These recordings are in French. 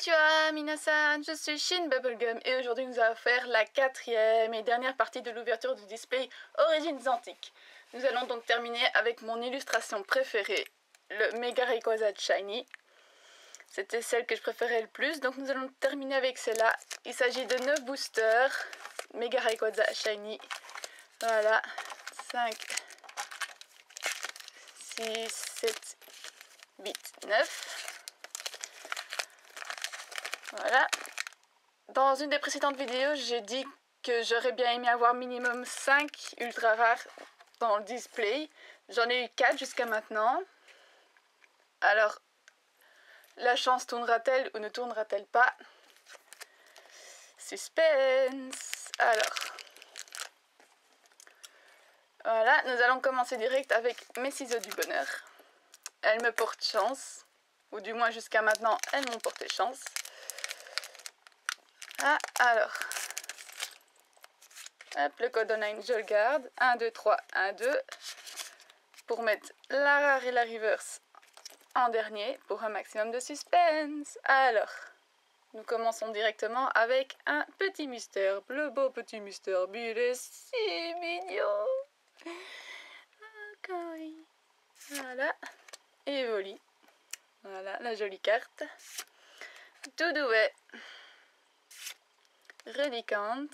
Konnichiwa, minasan, je suis Shin Bubblegum et aujourd'hui nous allons faire la quatrième et dernière partie de l'ouverture du display Origines Antiques. Nous allons donc terminer avec mon illustration préférée, le Mega Rayquaza Shiny. C'était celle que je préférais le plus, donc nous allons terminer avec celle-là. Il s'agit de 9 boosters Mega Rayquaza Shiny. Voilà, 5, 6, 7, 8, 9. Voilà. Dans une des précédentes vidéos, j'ai dit que j'aurais bien aimé avoir minimum 5 ultra rares dans le display. J'en ai eu 4 jusqu'à maintenant. Alors, la chance tournera-t-elle ou ne tournera-t-elle pas? Suspense. Alors, voilà, nous allons commencer direct avec mes ciseaux du bonheur. Elles me portent chance, ou du moins jusqu'à maintenant, elles m'ont porté chance. Ah, alors, hop, le code online, je le garde. 1, 2, 3, 1, 2. Pour mettre la rare et la reverse en dernier, pour un maximum de suspense. Alors, nous commençons directement avec un petit mystère. Le beau petit mystère bulle est si mignon. Voilà, et Evoli. Voilà, la jolie carte. Doudouet. Redicant,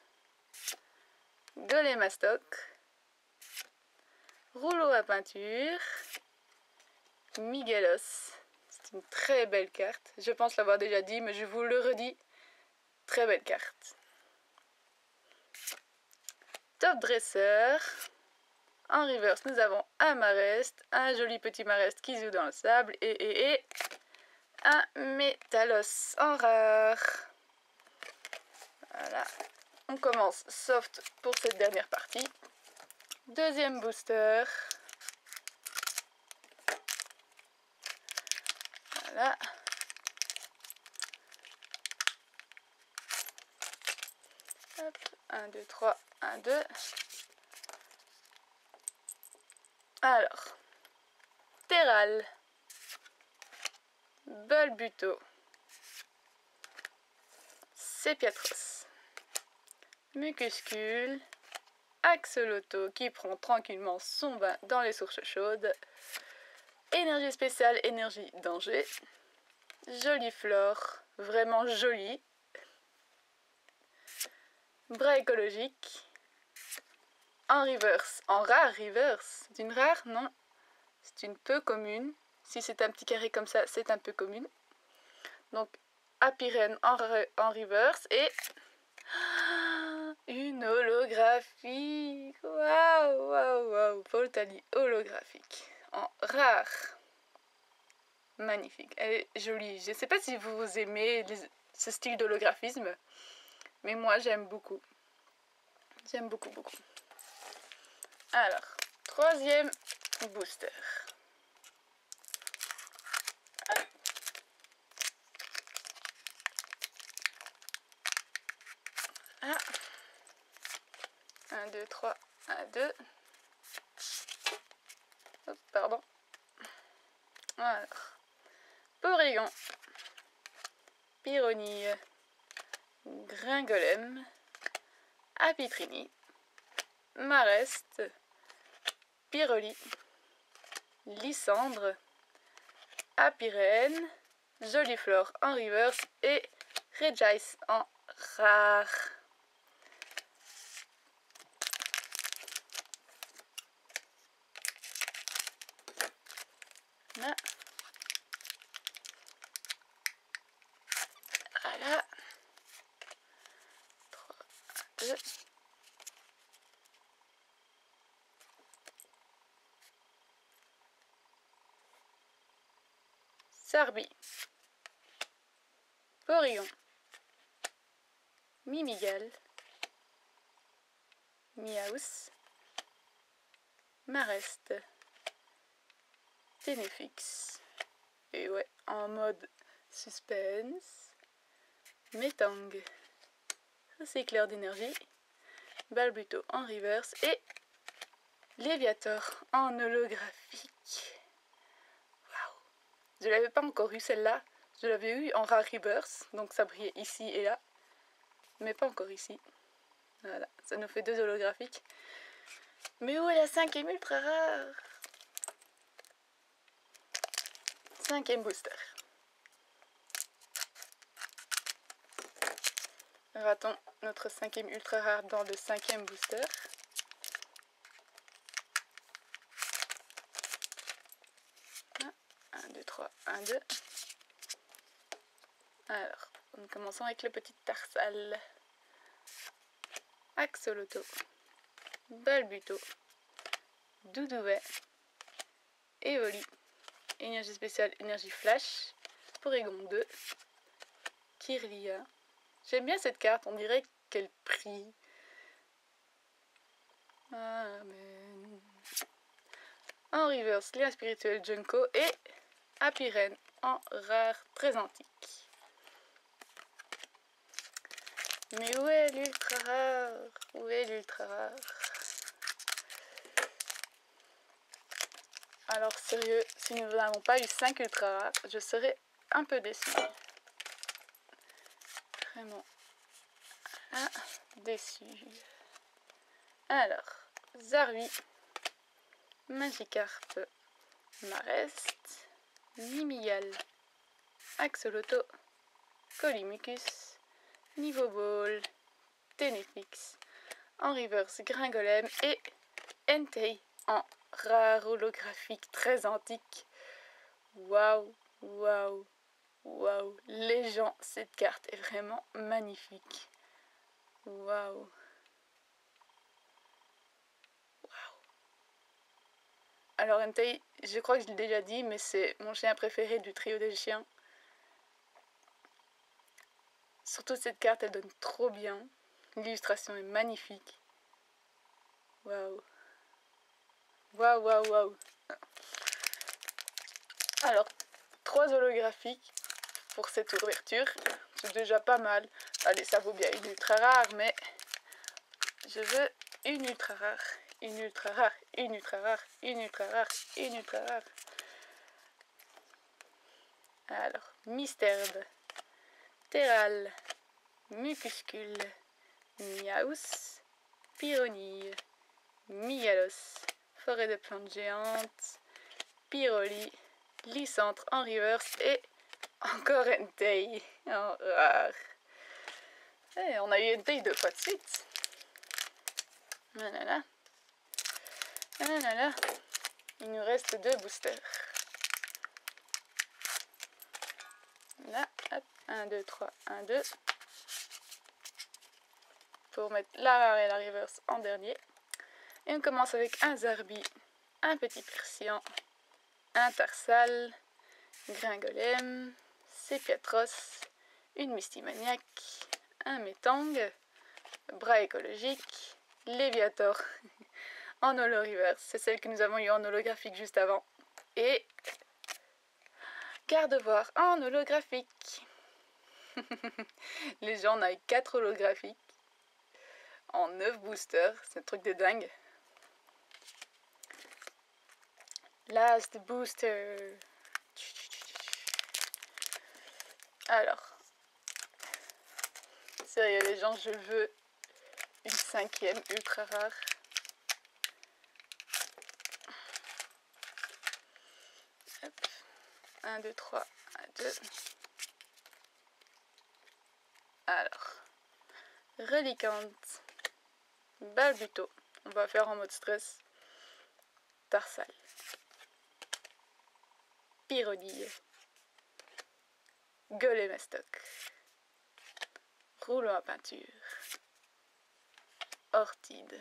Golémastoc, rouleau à peinture, Miguelos. C'est une très belle carte. Je pense l'avoir déjà dit, mais je vous le redis. Très belle carte. Top Dresseur. En reverse, nous avons un Marest, un joli petit Marest qui joue dans le sable et un Métalos en rare. Voilà, on commence soft pour cette dernière partie. Deuxième booster. Voilà. Hop, 1, 2, 3, 1, 2. Alors, Terral, Bulbuto, Sepiatros, Mucuscule, Axolotl qui prend tranquillement son bain dans les sources chaudes, énergie spéciale, énergie danger, jolie flore, vraiment jolie, bras écologique, en reverse, en rare reverse, c'est une rare, non, c'est une peu commune, si c'est un petit carré comme ça, c'est un peu commune, donc Apirène en reverse et une holographique. Waouh, waouh, waouh. Voltali holographique. En rare. Magnifique. Elle est jolie. Je ne sais pas si vous aimez ce style d'holographisme. Mais moi, j'aime beaucoup. J'aime beaucoup, beaucoup. Alors, troisième booster. Ah. 1, 2, 3, 1, 2. Hop, pardon. Alors, Porygon, Pyronille, Gringolem, Apitrini, Marest, Pyroli, Lysandre, Apirène, Joliflore en reverse et Regice en rare. Là. Voilà. 3, 2. Sarbi. Porygon. Mimigal. Miaus. Marest. Ténéfix. Et ouais, en mode suspense. Metang. Recycleur d'énergie. Bulbuto en reverse et Léviator en holographique. Waouh! Je l'avais pas encore eu celle-là. Je l'avais eu en rare reverse, donc ça brillait ici et là, mais pas encore ici. Voilà, ça nous fait 2 holographiques. Mais où est la 5e ultra rare? 5e booster. Ratons notre 5e ultra rare dans le 5e booster. Un, 2, 3, 1, 2. Alors, nous commençons avec le petit Tarsal. Axolotl, Balbuto, Doudouvet, Evoli, énergie spéciale, énergie flash, Porygon 2, Kirlia. J'aime bien cette carte, on dirait qu'elle prie. Amen. En reverse, Lien spirituel Junko et Apiren en rare très antique. Mais où est l'ultra rare? Où est l'ultra rare? Alors sérieux, si nous n'avons pas eu 5 ultra rares, je serais un peu déçue. Vraiment. Ah, déçue. Alors, Zarui, Magikarp, Marest, Nimigal, Axolotl, Colimucus, Nivoball, Tenefix, en reverse Gringolem et Entei en rare holographique très antique. Waouh, waouh, waouh. Les gens, cette carte est vraiment magnifique. Waouh. Waouh. Alors Entei, je crois que je l'ai déjà dit, mais c'est mon chien préféré du trio des chiens. Surtout cette carte, elle donne trop bien. L'illustration est magnifique. Waouh. Waouh, waouh, waouh. Alors, 3 holographiques pour cette ouverture. C'est déjà pas mal. Allez, ça vaut bien une ultra rare, mais je veux une ultra rare. Une ultra rare, une ultra rare, une ultra rare, une ultra rare. Alors, Mysterde, Terral, Mucuscule, Miaus, Pyronille, Mialos, Forêt de plantes géantes, Pyroli, Lysantre en reverse et encore Entei en rare. Et on a eu Entei 2 fois de suite. Voilà. Voilà. Il nous reste 2 boosters. Là, hop, 1, 2, 3, 1, 2. Pour mettre la rare et la reverse en dernier. Et on commence avec un Zarbi, un petit Persian, un Tarsal, Gringolem, Sepiatros, une Mistimaniac, un Metang, Bras écologique, Léviator en holo reverse, c'est celle que nous avons eu en holographique juste avant, et Gardevoir en holographique. Les gens, on a eu 4 holographiques en 9 boosters, c'est un truc de dingue. Last booster. Alors, sérieux les gens, je veux une 5e ultra rare. Hop. 1, 2, 3, 1, 2. Alors, Reliquante, Balbuto, on va faire en mode stress, Tarsal, Pyrodille, Golemastok, Rouleau à peinture, Ortide,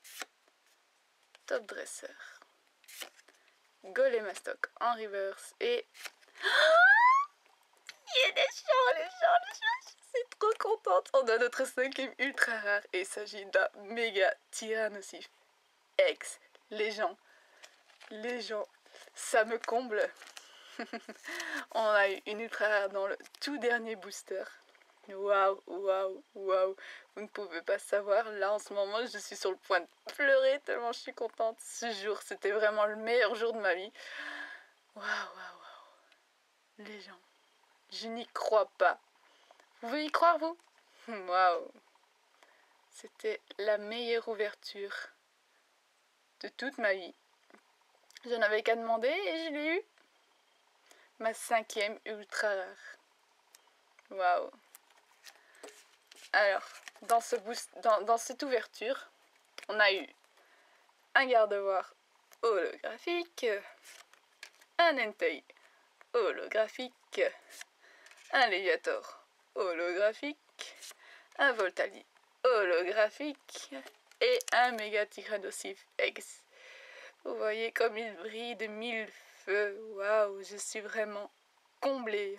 Top Dresseur, Golemastok en reverse et... Il y a des gens, les gens, je suis trop contente. On a notre 5e ultra rare et il s'agit d'un méga Tyrannosif X. Les gens, ça me comble. On a eu une ultra rare dans le tout dernier booster. Waouh, waouh, waouh. Vous ne pouvez pas savoir. Là, en ce moment, je suis sur le point de pleurer tellement je suis contente. Ce jour, c'était vraiment le meilleur jour de ma vie. Waouh, waouh, waouh. Les gens. Je n'y crois pas. Vous y croire, vous? Waouh! C'était la meilleure ouverture de toute ma vie. Je n'avais qu'à demander et je l'ai eu. Ma 5e ultra rare. Waouh! Alors, dans cette ouverture, on a eu un gardevoir holographique, un Entei holographique, un Léviator holographique, un Voltali holographique et un Méga Tyrannosif X. Vous voyez comme il brille de 1000 feux. Waouh, je suis vraiment comblée.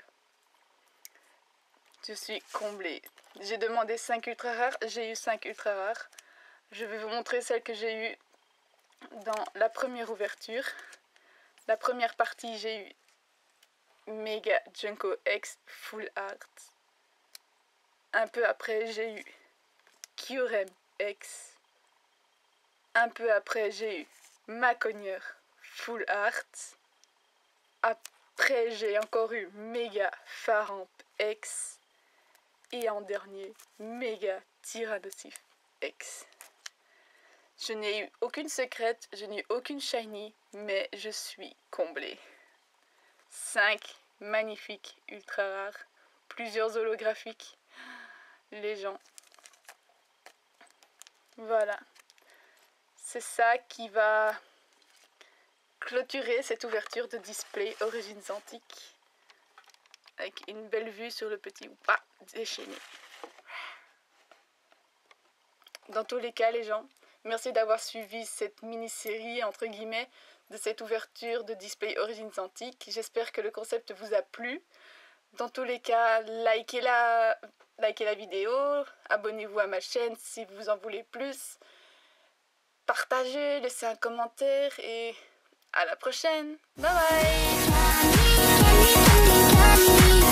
Je suis comblée. J'ai demandé 5 ultra rares, j'ai eu 5 ultra rares. Je vais vous montrer celle que j'ai eue dans la première ouverture. La première partie, j'ai eu Mega Junko X Full Art. Un peu après, j'ai eu Kyurem X. Un peu après, j'ai eu Maconier Full Art. Après, j'ai encore eu Mega Faramp X. Et en dernier, Méga Tyrannosif X. Je n'ai eu aucune secrète, je n'ai eu aucune shiny, mais je suis comblée. 5 magnifiques ultra rares, plusieurs holographiques. Les gens. Voilà. C'est ça qui va clôturer cette ouverture de display Origines Antiques. Avec une belle vue sur le petit Woopa déchaîné. Dans tous les cas, les gens, merci d'avoir suivi cette mini-série, entre guillemets, de cette ouverture de display Origines Antiques. J'espère que le concept vous a plu. Dans tous les cas, likez la vidéo, abonnez-vous à ma chaîne si vous en voulez plus. Partagez, laissez un commentaire et à la prochaine. Bye bye!